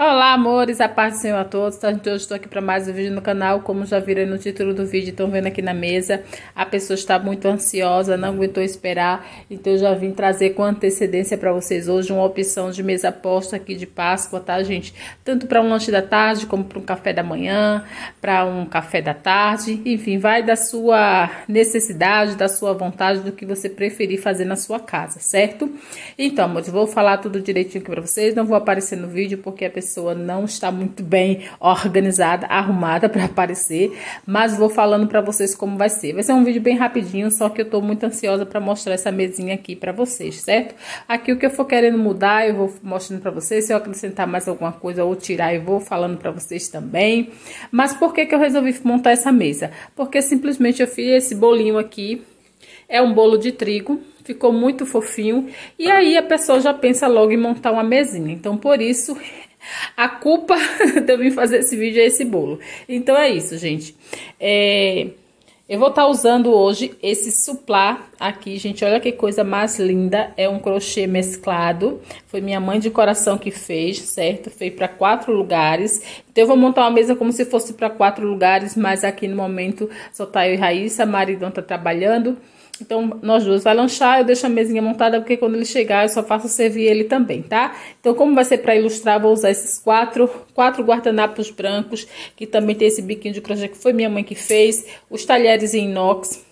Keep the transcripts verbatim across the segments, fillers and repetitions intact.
Olá, amores, a paz do Senhor a todos, tá? Então, hoje estou aqui para mais um vídeo no canal. Como já viram no título do vídeo, estão vendo aqui na mesa, a pessoa está muito ansiosa, não aguentou esperar, então eu já vim trazer com antecedência para vocês hoje uma opção de mesa posta aqui de Páscoa, tá, gente? Tanto para um lanche da tarde, como para um café da manhã, para um café da tarde, enfim, vai da sua necessidade, da sua vontade, do que você preferir fazer na sua casa, certo? Então, amores, vou falar tudo direitinho aqui para vocês, não vou aparecer no vídeo porque a pessoa pessoa não está muito bem organizada, arrumada para aparecer, mas vou falando para vocês como vai ser. Vai ser um vídeo bem rapidinho, só que eu tô muito ansiosa para mostrar essa mesinha aqui para vocês, certo? Aqui o que eu for querendo mudar, eu vou mostrando para vocês. Se eu acrescentar mais alguma coisa ou tirar, eu vou falando para vocês também. Mas por que que eu resolvi montar essa mesa? Porque simplesmente eu fiz esse bolinho aqui, é um bolo de trigo. Ficou muito fofinho, e aí a pessoa já pensa logo em montar uma mesinha. Então, por isso, a culpa de eu vir fazer esse vídeo é esse bolo. Então, é isso, gente. É, eu vou estar usando hoje esse suplá aqui, gente. Olha que coisa mais linda. É um crochê mesclado. Foi minha mãe de coração que fez, certo? Fez para quatro lugares. Então, eu vou montar uma mesa como se fosse para quatro lugares, mas aqui no momento só tá eu e Raíssa. A Maridão tá trabalhando. Então, nós duas vai lanchar, eu deixo a mesinha montada, porque quando ele chegar, eu só faço servir ele também, tá? Então, como vai ser para ilustrar, vou usar esses quatro, quatro guardanapos brancos, que também tem esse biquinho de crochê que foi minha mãe que fez, os talheres em inox,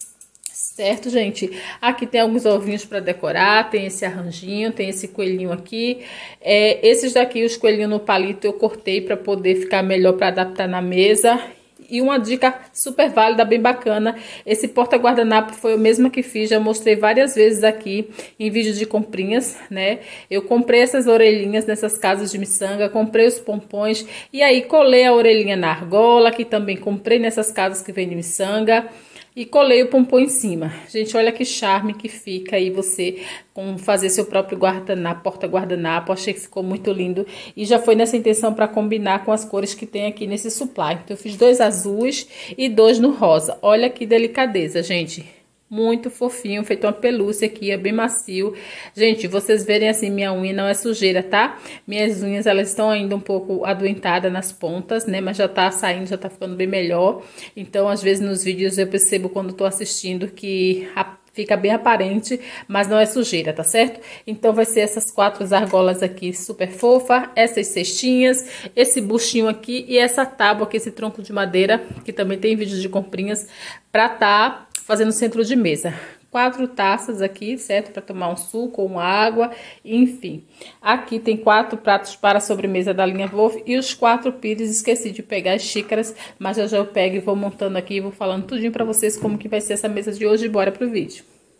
certo, gente? Aqui tem alguns ovinhos para decorar, tem esse arranjinho, tem esse coelhinho aqui. É, esses daqui, os coelhinhos no palito, eu cortei para poder ficar melhor para adaptar na mesa. E uma dica super válida, bem bacana, esse porta-guardanapo foi eu mesma que fiz, já mostrei várias vezes aqui em vídeo de comprinhas, né? Eu comprei essas orelhinhas nessas casas de miçanga, comprei os pompons e aí colei a orelhinha na argola, que também comprei nessas casas que vem de miçanga. E colei o pompom em cima. Gente, olha que charme que fica aí você com fazer seu próprio guardanapo, porta-guardanapo. Achei que ficou muito lindo. E já foi nessa intenção para combinar com as cores que tem aqui nesse supply. Então, eu fiz dois azuis e dois no rosa. Olha que delicadeza, gente. Muito fofinho, feito uma pelúcia aqui, é bem macio. Gente, vocês verem assim, minha unha não é sujeira, tá? Minhas unhas, elas estão ainda um pouco adoentadas nas pontas, né? Mas já tá saindo, já tá ficando bem melhor. Então, às vezes, nos vídeos eu percebo quando tô assistindo que a fica bem aparente, mas não é sujeira, tá certo? Então, vai ser essas quatro argolas aqui super fofa, essas cestinhas, esse buchinho aqui e essa tábua aqui, esse tronco de madeira, que também tem vídeos de comprinhas, pra tá fazendo centro de mesa. Quatro taças aqui, certo? Para tomar um suco ou uma água, enfim. Aqui tem quatro pratos para a sobremesa da linha Wolf e os quatro pires. Esqueci de pegar as xícaras, mas já já eu pego e vou montando aqui e vou falando tudinho para vocês como que vai ser essa mesa de hoje. Bora pro vídeo.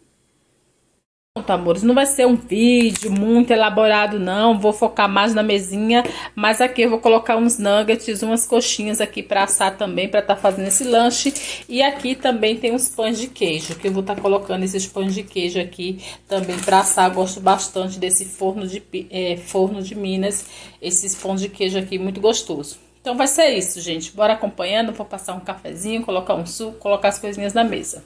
Pronto, amores, não vai ser um vídeo muito elaborado não, vou focar mais na mesinha, mas aqui eu vou colocar uns nuggets, umas coxinhas aqui para assar também, para estar tá fazendo esse lanche, e aqui também tem uns pães de queijo, que eu vou estar tá colocando esses pães de queijo aqui também para assar. Eu gosto bastante desse forno de, é, forno de Minas, esses pães de queijo aqui, muito gostoso. Então vai ser isso, gente, bora acompanhando, vou passar um cafezinho, colocar um suco, colocar as coisinhas na mesa.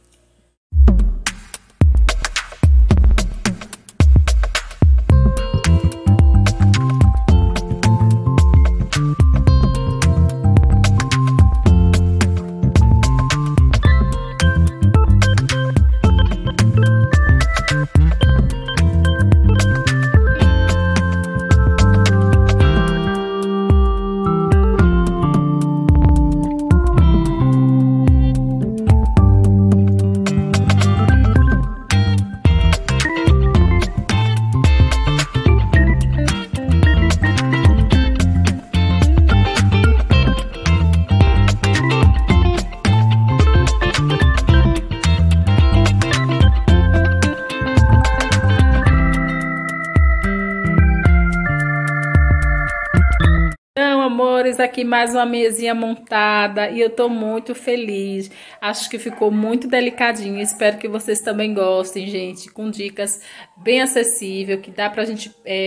Amores, aqui mais uma mesinha montada e eu tô muito feliz. Acho que ficou muito delicadinho. Espero que vocês também gostem, gente, com dicas bem acessíveis, que dá pra gente é,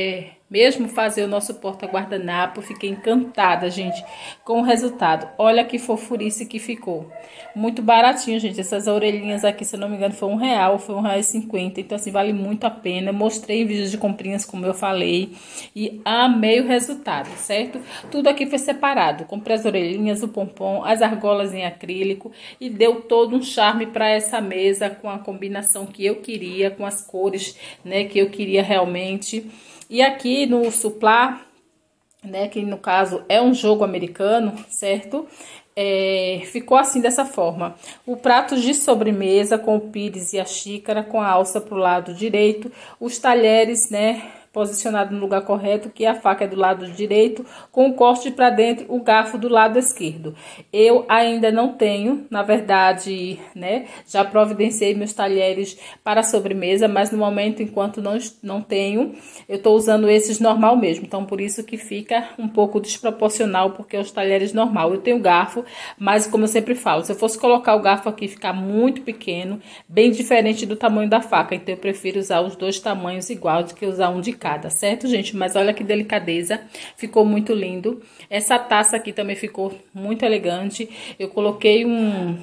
mesmo fazer o nosso porta-guardanapo. Fiquei encantada, gente, com o resultado. Olha que fofurice que ficou. Muito baratinho, gente. Essas orelhinhas aqui, se eu não me engano, foi um real, foi um real e cinquenta. Então, assim, vale muito a pena. Eu mostrei em vídeos de comprinhas, como eu falei, e amei o resultado, certo? Tudo aqui foi separado. Comprei as orelhinhas, o pompom, as argolas em acrílico e deu todo um charme para essa mesa com a combinação que eu queria, com as cores, né, que eu queria realmente. E aqui no suplá, né, que no caso é um jogo americano, certo? É, ficou assim, dessa forma. O prato de sobremesa com o pires e a xícara com a alça pro lado direito, os talheres, né, posicionado no lugar correto, que a faca é do lado direito, com o corte para dentro, o garfo do lado esquerdo. Eu ainda não tenho, na verdade, né, já providenciei meus talheres para a sobremesa, mas no momento, enquanto não, não tenho, eu tô usando esses normal mesmo. Então, por isso que fica um pouco desproporcional, porque é os talheres normal. Eu tenho garfo, mas como eu sempre falo, se eu fosse colocar o garfo aqui, ficar muito pequeno, bem diferente do tamanho da faca. Então, eu prefiro usar os dois tamanhos igual do que usar um de cada. Certo, gente? Mas olha que delicadeza, ficou muito lindo. Essa taça aqui também ficou muito elegante. Eu coloquei um...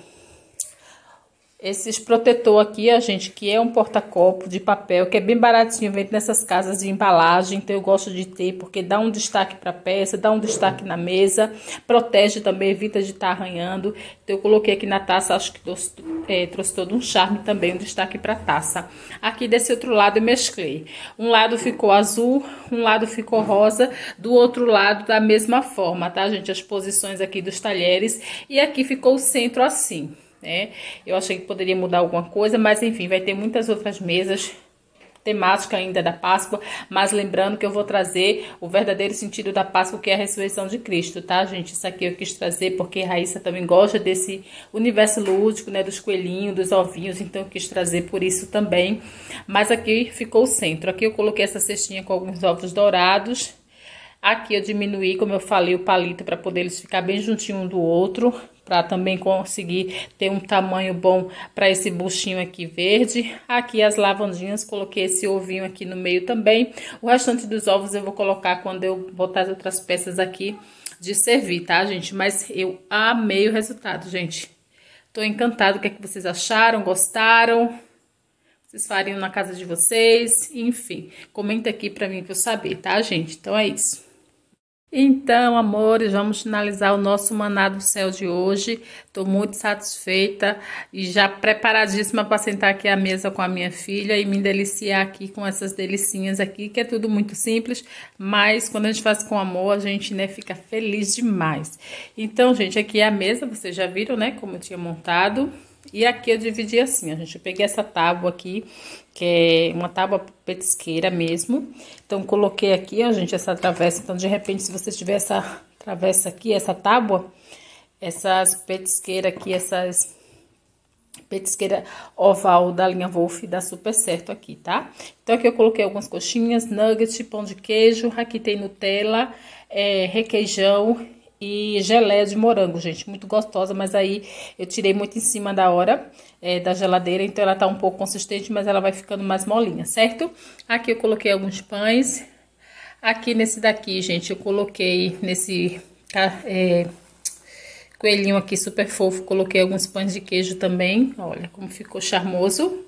esses protetor aqui, ó, gente, que é um porta-copo de papel, que é bem baratinho, vem nessas casas de embalagem, então eu gosto de ter, porque dá um destaque para a peça, dá um destaque na mesa, protege também, evita de estar arranhando. Então eu coloquei aqui na taça, acho que trouxe, é, trouxe todo um charme também, um destaque para a taça. Aqui desse outro lado eu mesclei. Um lado ficou azul, um lado ficou rosa, do outro lado da mesma forma, tá, gente? As posições aqui dos talheres, e aqui ficou o centro assim. É, eu achei que poderia mudar alguma coisa, mas enfim, vai ter muitas outras mesas temática ainda da Páscoa, mas lembrando que eu vou trazer o verdadeiro sentido da Páscoa, que é a ressurreição de Cristo, tá, gente? Isso aqui eu quis trazer porque a Raíssa também gosta desse universo lúdico, né, dos coelhinhos, dos ovinhos, então eu quis trazer por isso também. Mas aqui ficou o centro. Aqui eu coloquei essa cestinha com alguns ovos dourados. Aqui eu diminuí, como eu falei, o palito para poder eles ficar bem juntinho um do outro, para também conseguir ter um tamanho bom para esse buchinho aqui verde. Aqui as lavandinhas, coloquei esse ovinho aqui no meio também. O restante dos ovos eu vou colocar quando eu botar as outras peças aqui de servir, tá, gente? Mas eu amei o resultado, gente. Tô encantada. O que é que vocês acharam? Gostaram? Vocês fariam na casa de vocês? Enfim, comenta aqui pra mim pra eu saber, tá, gente? Então é isso. Então, amores, vamos finalizar o nosso Maná do Céu de hoje. Tô muito satisfeita e já preparadíssima para sentar aqui à mesa com a minha filha e me deliciar aqui com essas delicinhas aqui, que é tudo muito simples, mas quando a gente faz com amor, a gente, né, fica feliz demais. Então, gente, aqui é a mesa, vocês já viram, né, como eu tinha montado. E aqui eu dividi assim, a gente, eu peguei essa tábua aqui, que é uma tábua petisqueira mesmo. Então, coloquei aqui, ó, gente, essa travessa. Então, de repente, se você tiver essa travessa aqui, essa tábua, essas petisqueiras aqui, essas petisqueira oval da linha Wolf, dá super certo aqui, tá? Então, aqui eu coloquei algumas coxinhas, nugget, pão de queijo. Aqui tem Nutella, é, requeijão e geleia de morango, gente, muito gostosa, mas aí eu tirei muito em cima da hora é, da geladeira, então ela tá um pouco consistente, mas ela vai ficando mais molinha, certo? Aqui eu coloquei alguns pães. Aqui nesse daqui, gente, eu coloquei nesse é, coelhinho aqui super fofo, coloquei alguns pães de queijo também, olha como ficou charmoso.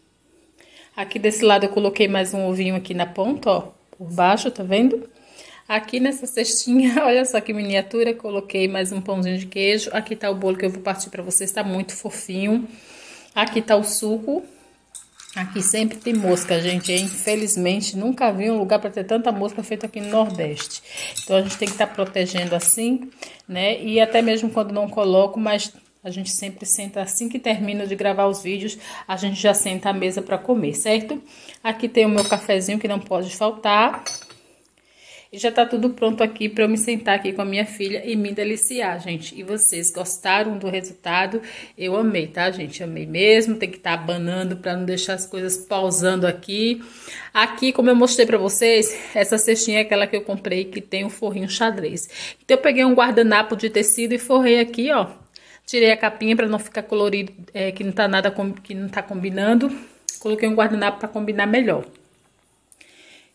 Aqui desse lado eu coloquei mais um ovinho aqui na ponta, ó, por baixo, tá vendo? Aqui nessa cestinha, olha só que miniatura, coloquei mais um pãozinho de queijo. Aqui tá o bolo que eu vou partir pra vocês, tá muito fofinho. Aqui tá o suco. Aqui sempre tem mosca, gente, infelizmente nunca vi um lugar para ter tanta mosca feita aqui no Nordeste. Então a gente tem que estar protegendo assim, né? E até mesmo quando não coloco, mas a gente sempre senta assim que termina de gravar os vídeos, a gente já senta à mesa para comer, certo? Aqui tem o meu cafezinho que não pode faltar. E já tá tudo pronto aqui pra eu me sentar aqui com a minha filha e me deliciar, gente. E vocês gostaram do resultado? Eu amei, tá, gente? Amei mesmo. Tem que estar tá abanando pra não deixar as coisas pausando aqui. Aqui, como eu mostrei pra vocês, essa cestinha é aquela que eu comprei que tem o forrinho xadrez. Então, eu peguei um guardanapo de tecido e forrei aqui, ó. Tirei a capinha pra não ficar colorido, é, que não tá nada, que não tá combinando. Coloquei um guardanapo pra combinar melhor.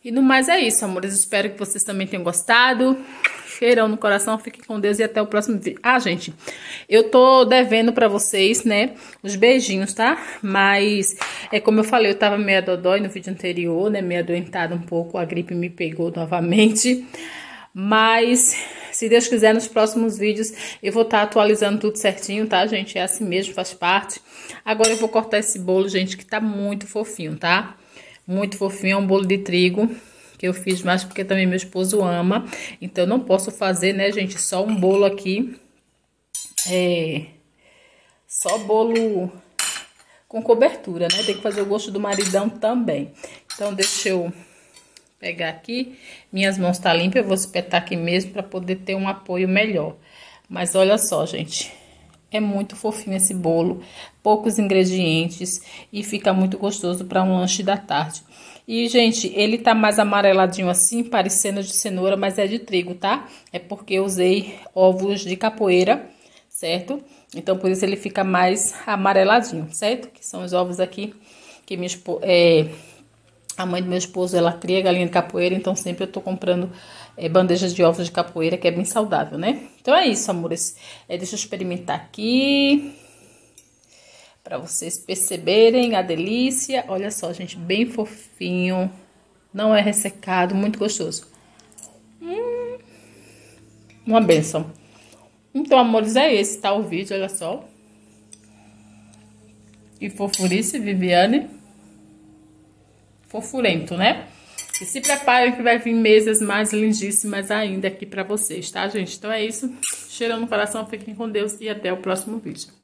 E no mais é isso, amores. Espero que vocês também tenham gostado. Cheirão no coração, fiquem com Deus e até o próximo vídeo. Ah, gente, eu tô devendo pra vocês, né, os beijinhos, tá? Mas, é como eu falei, eu tava meio dodói no vídeo anterior, né, meio adoentada um pouco, a gripe me pegou novamente. Mas, se Deus quiser, nos próximos vídeos eu vou estar atualizando tudo certinho, tá, gente? É assim mesmo, faz parte. Agora eu vou cortar esse bolo, gente, que tá muito fofinho, tá? Muito fofinho, é um bolo de trigo que eu fiz mais porque também meu esposo ama. Então, eu não posso fazer, né, gente, só um bolo aqui. É... Só bolo com cobertura, né? Tem que fazer o gosto do maridão também. Então, deixa eu pegar aqui. Minhas mãos tá limpas, eu vou espetar aqui mesmo para poder ter um apoio melhor. Mas olha só, gente. É muito fofinho esse bolo, poucos ingredientes e fica muito gostoso para um lanche da tarde. E, gente, ele tá mais amareladinho assim, parecendo de cenoura, mas é de trigo, tá? É porque eu usei ovos de capoeira, certo? Então, por isso ele fica mais amareladinho, certo? Que são os ovos aqui que minha esposa... É... A mãe do meu esposo, ela cria galinha de capoeira, então sempre eu tô comprando é, bandejas de ovos de capoeira, que é bem saudável, né? Então é isso, amores. É, deixa eu experimentar aqui, pra vocês perceberem a delícia. Olha só, gente, bem fofinho, não é ressecado, muito gostoso. Hum, uma bênção. Então, amores, é esse, tá o vídeo, olha só. E fofurice, Viviane. Fofurento, né? E se preparem que vai vir mesas mais lindíssimas ainda aqui pra vocês, tá, gente? Então é isso. Cheirão no coração, fiquem com Deus e até o próximo vídeo.